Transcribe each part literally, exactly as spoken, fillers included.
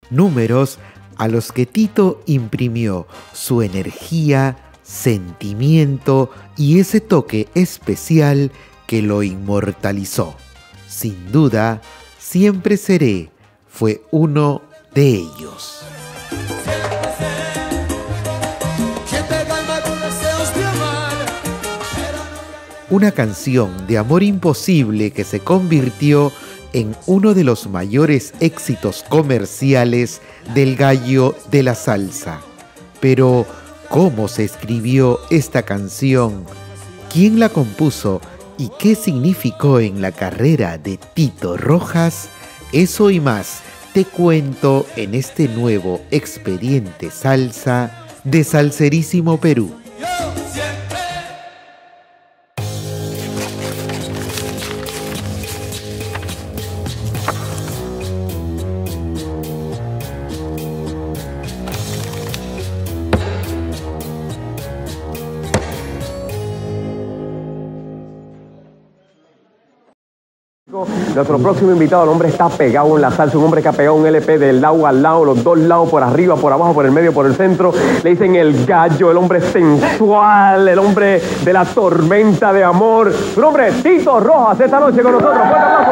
Números a los que Tito imprimió su energía, sentimiento y ese toque especial que lo inmortalizó. Sin duda, Siempre Seré fue uno de ellos. Una canción de amor imposible que se convirtió en uno de los mayores éxitos comerciales del gallo de la salsa. Pero, ¿cómo se escribió esta canción? ¿Quién la compuso? ¿Y qué significó en la carrera de Tito Rojas? Eso y más te cuento en este nuevo Expediente Salsa de Salserísimo Perú. Nuestro próximo invitado, el hombre está pegado en la salsa, un hombre que ha pegado un L P del lado al lado, los dos lados, por arriba, por abajo, por el medio, por el centro. Le dicen el gallo, el hombre sensual, el hombre de la tormenta de amor. Su nombre es Tito Rojas, esta noche con nosotros. Fuerte aplauso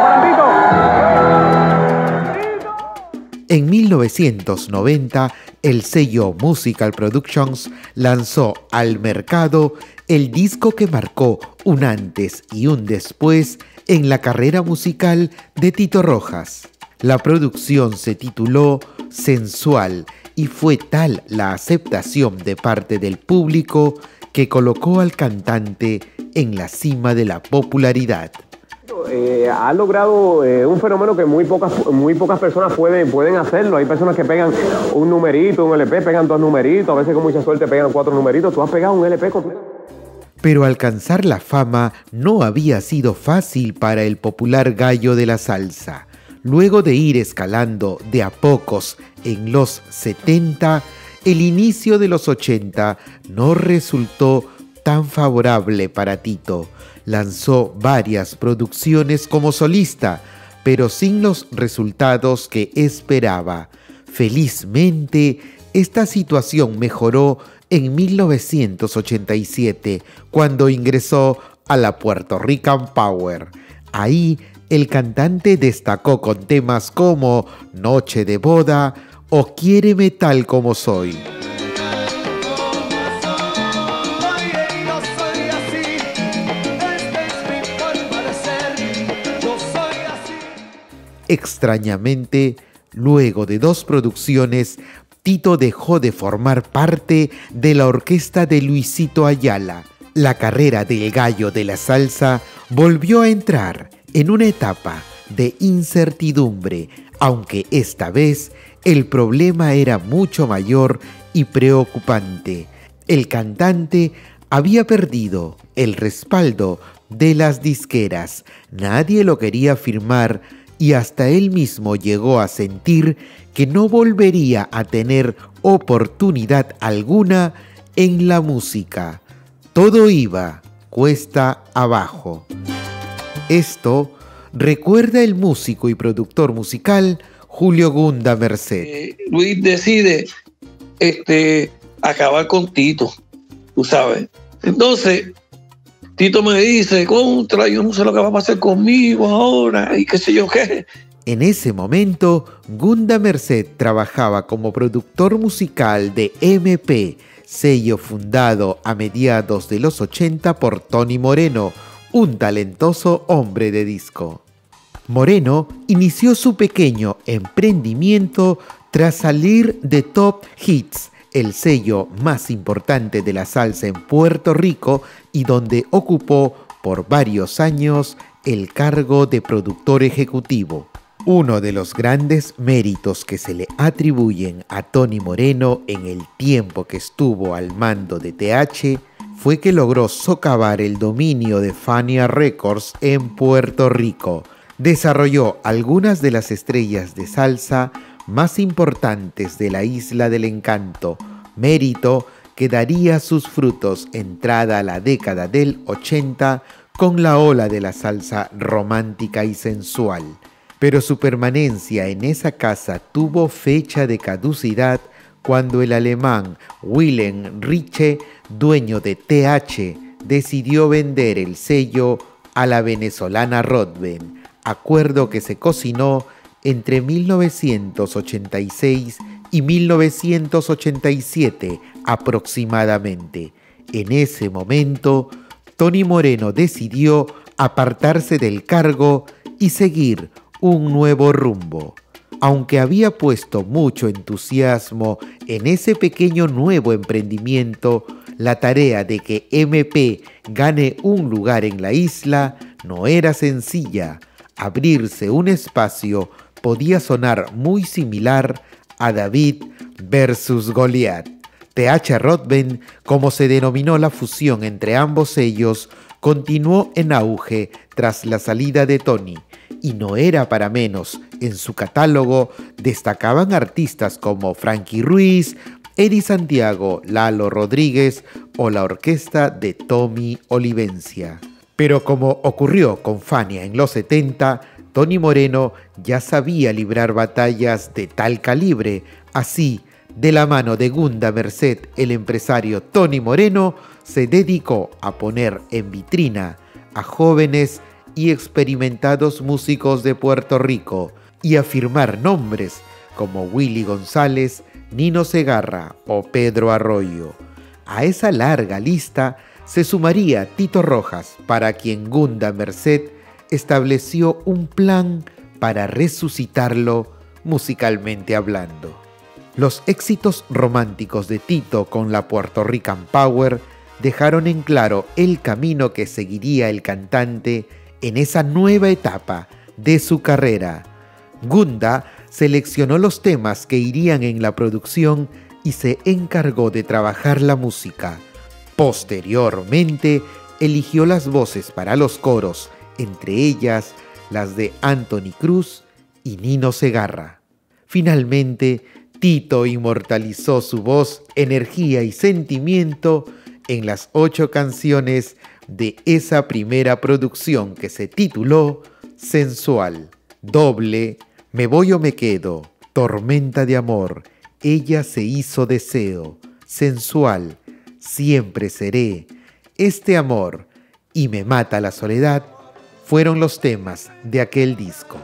para Tito. En mil novecientos noventa, el sello Musical Productions lanzó al mercado el disco que marcó un antes y un después en la carrera musical de Tito Rojas. La producción se tituló Sensual y fue tal la aceptación de parte del público que colocó al cantante en la cima de la popularidad. Eh, ha logrado eh, un fenómeno que muy pocas, muy pocas personas pueden, pueden hacerlo. Hay personas que pegan un numerito, un L P, pegan dos numeritos, a veces con mucha suerte pegan cuatro numeritos. Tú has pegado un L P completo. Pero alcanzar la fama no había sido fácil para el popular gallo de la salsa. Luego de ir escalando de a pocos en los setenta, el inicio de los ochenta no resultó tan favorable para Tito. Lanzó varias producciones como solista, pero sin los resultados que esperaba. Felizmente, esta situación mejoró en mil novecientos ochenta y siete, cuando ingresó a la Puerto Rican Power. Ahí, el cantante destacó con temas como Noche de Boda o Quiéreme Tal Como Soy. Extrañamente, luego de dos producciones, Tito dejó de formar parte de la orquesta de Luisito Ayala. La carrera del gallo de la salsa volvió a entrar en una etapa de incertidumbre, aunque esta vez el problema era mucho mayor y preocupante. El cantante había perdido el respaldo de las disqueras. Nadie lo quería firmar y hasta él mismo llegó a sentir que no volvería a tener oportunidad alguna en la música. Todo iba cuesta abajo. Esto recuerda el músico y productor musical Julio Gunda Merced. Eh, Luis decide este, acabar con Tito, tú sabes. Entonces, Tito me dice, contra, yo no sé lo que va a pasar conmigo ahora, y qué sé yo qué. En ese momento, Gunda Merced trabajaba como productor musical de M P, sello fundado a mediados de los ochenta por Tony Moreno, un talentoso hombre de disco. Moreno inició su pequeño emprendimiento tras salir de Top Hits, el sello más importante de la salsa en Puerto Rico y donde ocupó por varios años el cargo de productor ejecutivo. Uno de los grandes méritos que se le atribuyen a Tony Moreno en el tiempo que estuvo al mando de T H fue que logró socavar el dominio de Fania Records en Puerto Rico. Desarrolló algunas de las estrellas de salsa más importantes de la Isla del Encanto, mérito que daría sus frutos entrada a la década del ochenta con la ola de la salsa romántica y sensual. pero su permanencia en esa casa tuvo fecha de caducidad cuando el alemán Wilhelm Riche, dueño de T H, decidió vender el sello a la venezolana Rodben, acuerdo que se cocinó entre mil novecientos ochenta y seis y mil novecientos ochenta y siete aproximadamente. En ese momento, Tony Moreno decidió apartarse del cargo y seguir un nuevo rumbo. Aunque había puesto mucho entusiasmo en ese pequeño nuevo emprendimiento, la tarea de que M P gane un lugar en la isla no era sencilla. Abrirse un espacio podía sonar muy similar a David versus Goliat. T H Rodben, como se denominó la fusión entre ambos sellos, continuó en auge tras la salida de Tony, y no era para menos. En su catálogo destacaban artistas como Frankie Ruiz, Eddie Santiago, Lalo Rodríguez o la orquesta de Tommy Olivencia. Pero como ocurrió con Fania en los setenta, Tony Moreno ya sabía librar batallas de tal calibre. Así, de la mano de Gunda Merced, el empresario Tony Moreno se dedicó a poner en vitrina a jóvenes y experimentados músicos de Puerto Rico y a firmar nombres como Willy González, Nino Segarra o Pedro Arroyo. A esa larga lista se sumaría Tito Rojas, para quien Gunda Merced estableció un plan para resucitarlo musicalmente hablando. Los éxitos románticos de Tito con la Puerto Rican Power dejaron en claro el camino que seguiría el cantante en esa nueva etapa de su carrera. Gunda seleccionó los temas que irían en la producción y se encargó de trabajar la música. Posteriormente, eligió las voces para los coros, entre ellas las de Anthony Cruz y Nino Segarra. Finalmente, Tito inmortalizó su voz, energía y sentimiento en las ocho canciones de esa primera producción que se tituló Sensual, Doble, Me voy o me quedo, Tormenta de amor, Ella se hizo deseo, Sensual, Siempre seré, Este amor y Me mata la soledad fueron los temas de aquel disco.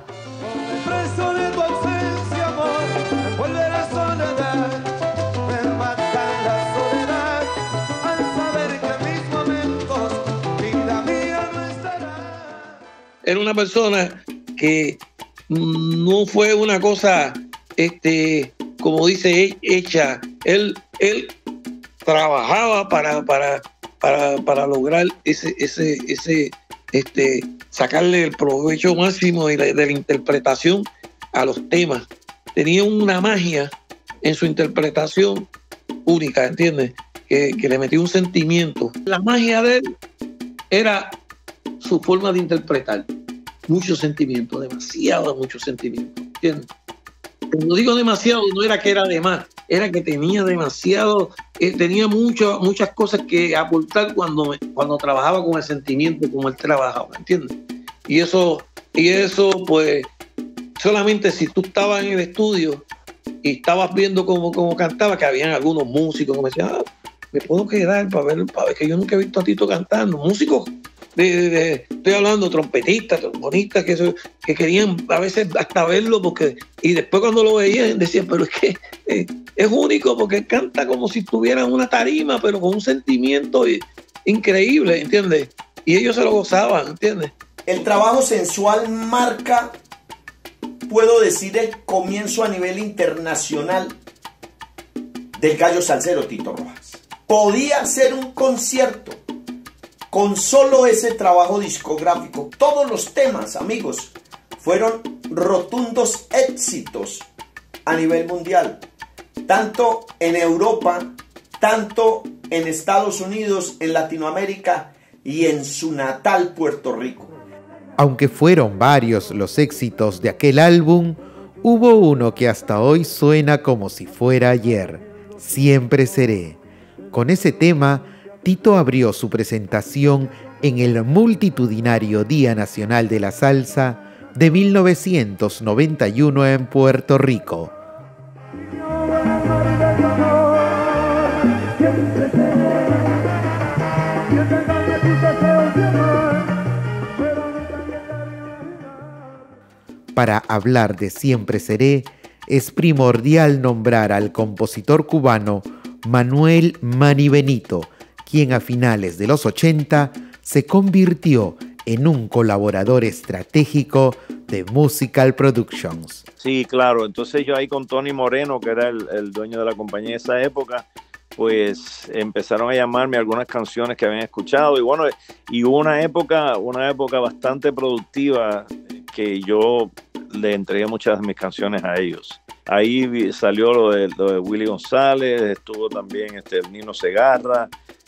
Era una persona que no fue una cosa, este, como dice, hecha. Él, él trabajaba para, para, para, para lograr ese, ese, ese, este, sacarle el provecho máximo de la, de la interpretación a los temas. Tenía una magia en su interpretación única, ¿entiendes? Que, que le metía un sentimiento. La magia de él era su forma de interpretar. Mucho sentimiento, demasiado, mucho sentimiento, ¿entiendes? Cuando digo demasiado, no era que era de más, era que tenía demasiado, eh, tenía mucho, muchas cosas que aportar cuando, cuando trabajaba con el sentimiento, como él trabajaba, ¿entiendes? Y eso, y eso, pues, solamente si tú estabas en el estudio y estabas viendo cómo, cómo cantaba, que habían algunos músicos que me decían, ah, me puedo quedar para ver, para ver, que yo nunca he visto a Tito cantando, músicos. De, de, de, estoy hablando de trompetistas, trombonistas que, eso, que querían a veces hasta verlo, porque y después cuando lo veían decían, pero es que eh, es único porque canta como si estuviera en una tarima, pero con un sentimiento increíble, ¿entiendes? Y ellos se lo gozaban, ¿entiendes? El trabajo sensual marca, puedo decir, el comienzo a nivel internacional del gallo salsero Tito Rojas. Podía ser un concierto con solo ese trabajo discográfico. Todos los temas, amigos, fueron rotundos éxitos a nivel mundial, tanto en Europa, tanto en Estados Unidos, en Latinoamérica y en su natal Puerto Rico. Aunque fueron varios los éxitos de aquel álbum, hubo uno que hasta hoy suena como si fuera ayer, Siempre seré. Con ese tema, Tito abrió su presentación en el multitudinario Día Nacional de la Salsa de mil novecientos noventa y uno en Puerto Rico. Para hablar de Siempre Seré, es primordial nombrar al compositor cubano Manuel Manny Benito, quien a finales de los ochenta se convirtió en un colaborador estratégico de Musical Productions. Sí, claro. Entonces yo ahí con Tony Moreno, que era el, el dueño de la compañía de esa época, pues empezaron a llamarme algunas canciones que habían escuchado. Y bueno, y hubo una época, una época bastante productiva que yo le entregué muchas de mis canciones a ellos. Ahí salió lo de, lo de Willy González, estuvo también este, el Nino Segarra,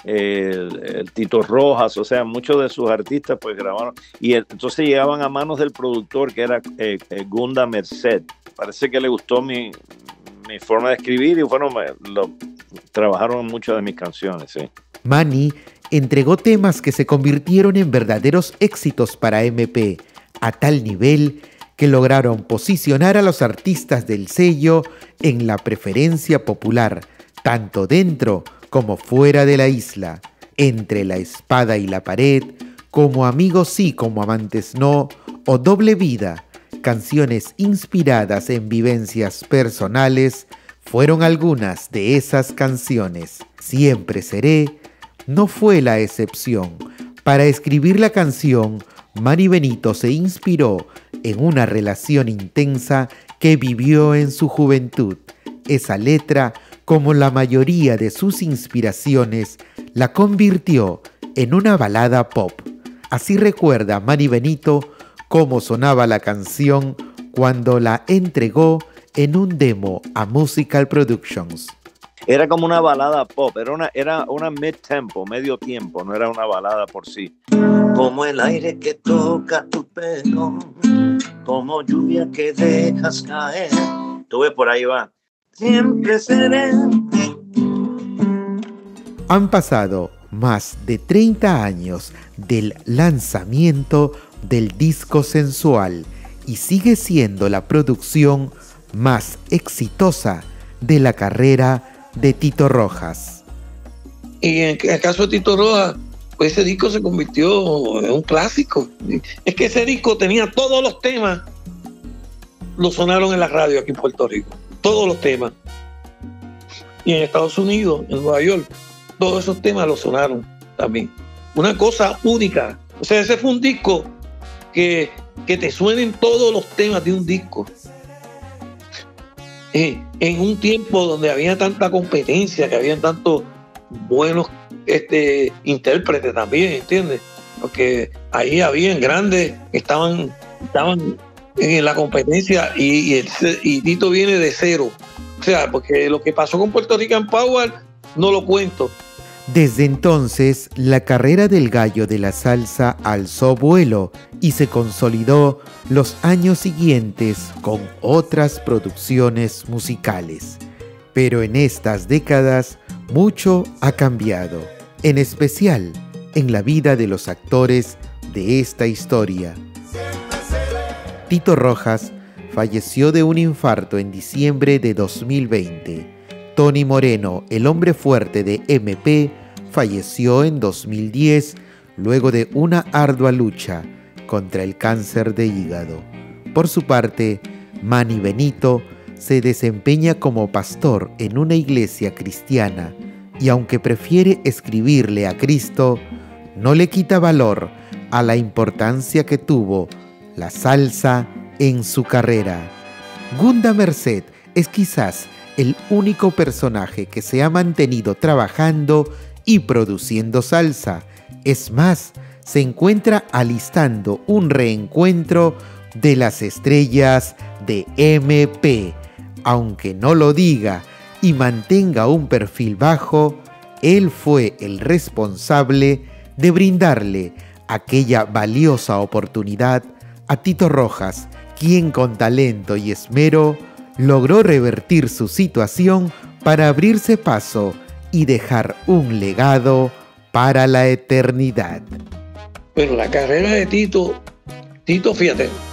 el, el Tito Rojas, o sea, muchos de sus artistas pues grabaron. Y el, entonces llegaban a manos del productor, que era eh, eh, Gunda Merced. Parece que le gustó mi, mi forma de escribir y bueno, me, lo, trabajaron en muchas de mis canciones. Sí. Manny entregó temas que se convirtieron en verdaderos éxitos para M P, a tal nivel que lograron posicionar a los artistas del sello en la preferencia popular, tanto dentro como fuera de la isla, Entre la espada y la pared, Como amigos sí, como amantes no, o Doble vida, canciones inspiradas en vivencias personales, fueron algunas de esas canciones. Siempre Seré no fue la excepción. Para escribir la canción, Manny Benito se inspiró en una relación intensa que vivió en su juventud. Esa letra, como la mayoría de sus inspiraciones, la convirtió en una balada pop. Así recuerda Manny Benito cómo sonaba la canción cuando la entregó en un demo a Musical Productions. Era como una balada pop, era una, era una mid-tempo, medio tiempo, no era una balada por sí. Como el aire que toca tu pelo, como lluvia que dejas caer. Tú ves, por ahí va. Siempre seré. Han pasado más de treinta años del lanzamiento del disco Sensual y sigue siendo la producción más exitosa de la carrera de Tito Rojas. Y en el caso de Tito Rojas, pues ese disco se convirtió en un clásico. Es que ese disco tenía todos los temas, lo sonaron en la radio aquí en Puerto Rico, todos los temas. Y en Estados Unidos, en Nueva York, todos esos temas lo sonaron también. Una cosa única. O sea, ese fue un disco que, que te suenen todos los temas de un disco. Eh, en un tiempo donde había tanta competencia, que había tantos buenos este, intérpretes también, ¿entiendes? Porque ahí habían grandes que estaban, estaban en la competencia y, y, el, y Tito viene de cero. O sea, porque lo que pasó con Puerto Rican Power no lo cuento. Desde entonces, la carrera del gallo de la salsa alzó vuelo y se consolidó los años siguientes con otras producciones musicales. Pero en estas décadas, mucho ha cambiado, en especial en la vida de los actores de esta historia. Tito Rojas falleció de un infarto en diciembre de dos mil veinte. Tony Moreno, el hombre fuerte de M P, falleció en dos mil diez luego de una ardua lucha contra el cáncer de hígado. Por su parte, Manny Benito se desempeña como pastor en una iglesia cristiana y aunque prefiere escribirle a Cristo, no le quita valor a la importancia que tuvo la salsa en su carrera. Gunda Merced es quizás el único personaje que se ha mantenido trabajando y produciendo salsa. Es más, se encuentra alistando un reencuentro de las estrellas de M P. Aunque no lo diga y mantenga un perfil bajo, él fue el responsable de brindarle aquella valiosa oportunidad a Tito Rojas, quien con talento y esmero logró revertir su situación para abrirse paso y dejar un legado para la eternidad. Pero la carrera de Tito, Tito, fíjate,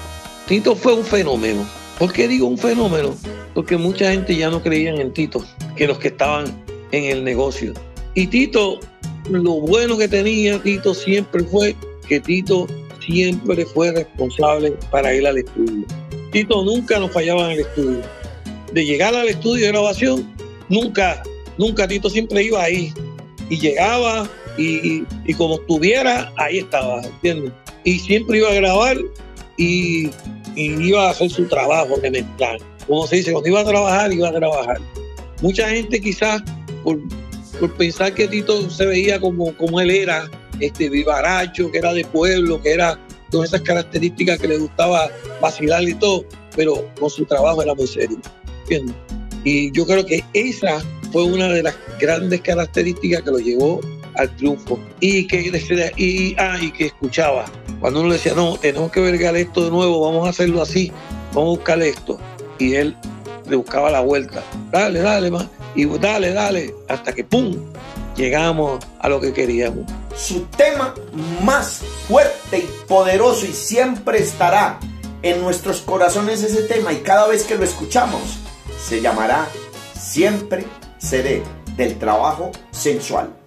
Tito fue un fenómeno. ¿Por qué digo un fenómeno? Porque mucha gente ya no creían en Tito, que los que estaban en el negocio. Y Tito, lo bueno que tenía Tito siempre fue que Tito siempre fue responsable para ir al estudio. Tito nunca nos fallaba en el estudio. De llegar al estudio de grabación, nunca, nunca Tito siempre iba ahí. Y llegaba y, y como estuviera, ahí estaba, ¿entiendes? Y siempre iba a grabar y, y iba a hacer su trabajo de mezclar. Como se dice, cuando iba a trabajar, iba a trabajar. Mucha gente quizás, por, por pensar que Tito se veía como, como él era, este vivaracho, que era de pueblo, que era con esas características que le gustaba vacilar y todo, pero con su trabajo era muy serio, ¿entiendes? Y yo creo que esa fue una de las grandes características que lo llevó al triunfo. Y que, y, ah, y que escuchaba. Cuando uno le decía, no, tenemos que vergar esto de nuevo, vamos a hacerlo así, vamos a buscar esto. Y él le buscaba la vuelta. Dale, dale, más. Y dale, dale, hasta que ¡pum! Llegamos a lo que queríamos. Su tema más fuerte y poderoso, y siempre estará en nuestros corazones ese tema, y cada vez que lo escuchamos se llamará Siempre Seré, del trabajo sensual.